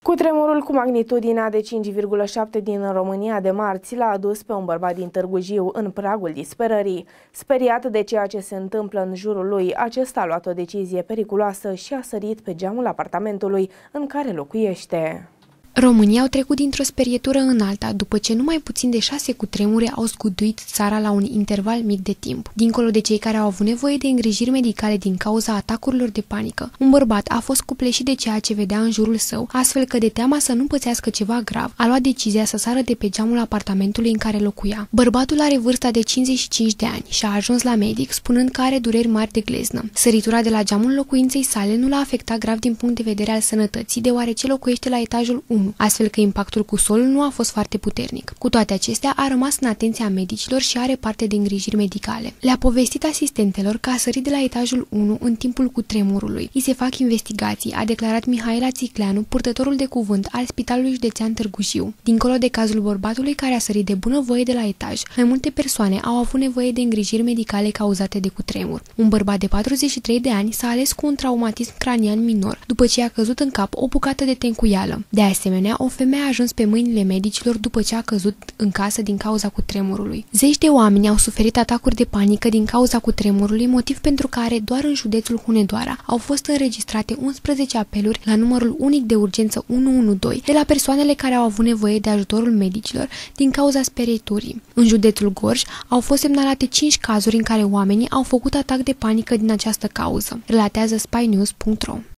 Cutremurul cu magnitudinea de 5,7 din România de marți l-a adus pe un bărbat din Târgu Jiu în pragul disperării. Speriat de ceea ce se întâmplă în jurul lui, acesta a luat o decizie periculoasă și a sărit pe geamul apartamentului în care locuiește. Românii au trecut dintr-o sperietură în alta, după ce numai puțin de 6 cutremure au scuduit țara la un interval mic de timp. Dincolo de cei care au avut nevoie de îngrijiri medicale din cauza atacurilor de panică, un bărbat a fost cupleșit de ceea ce vedea în jurul său, astfel că de teama să nu pățească ceva grav, a luat decizia să sară de pe geamul apartamentului în care locuia. Bărbatul are vârsta de 55 de ani și a ajuns la medic spunând că are dureri mari de gleznă. Săritura de la geamul locuinței sale nu l-a afectat grav din punct de vedere al sănătății, deoarece locuiește la etajul 1. Astfel că impactul cu solul nu a fost foarte puternic. Cu toate acestea, a rămas în atenția medicilor și are parte de îngrijiri medicale. Le-a povestit asistentelor că a sărit de la etajul 1 în timpul cutremurului. Îi se fac investigații, a declarat Mihaela Țicleanu, purtătorul de cuvânt al Spitalului Județean Târgu Jiu. Dincolo de cazul bărbatului care a sărit de bunăvoie de la etaj, mai multe persoane au avut nevoie de îngrijiri medicale cauzate de cutremur. Un bărbat de 43 de ani s-a ales cu un traumatism cranian minor, după ce i-a căzut în cap o bucată de tencuială. De asemenea, o femeie a ajuns pe mâinile medicilor după ce a căzut în casă din cauza cutremurului. Zeci de oameni au suferit atacuri de panică din cauza cutremurului, motiv pentru care doar în județul Hunedoara au fost înregistrate 11 apeluri la numărul unic de urgență 112 de la persoanele care au avut nevoie de ajutorul medicilor din cauza sperieturii. În județul Gorj au fost semnalate 5 cazuri în care oamenii au făcut atac de panică din această cauză, relatează spynews.ro.